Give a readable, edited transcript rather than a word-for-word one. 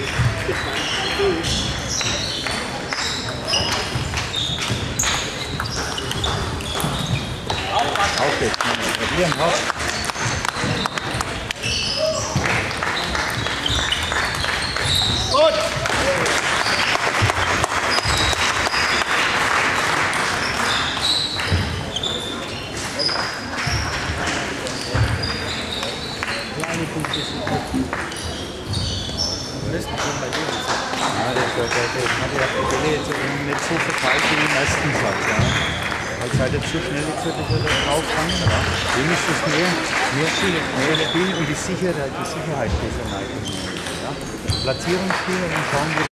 Aufwärts, probieren, hopp. Gut! Kleine Punkte sind gut. Müssten schon bei dir sein. Ja, das hat ja jetzt nicht so verteilt wie im ersten Satz. Ja. Weil es halt jetzt so schnell jetzt wird er drauffangen. Ja. Dem ist es mehr Spiel und die Sicherheit besser neigt. Ja. Platzierungsspiel und dann schauen wir.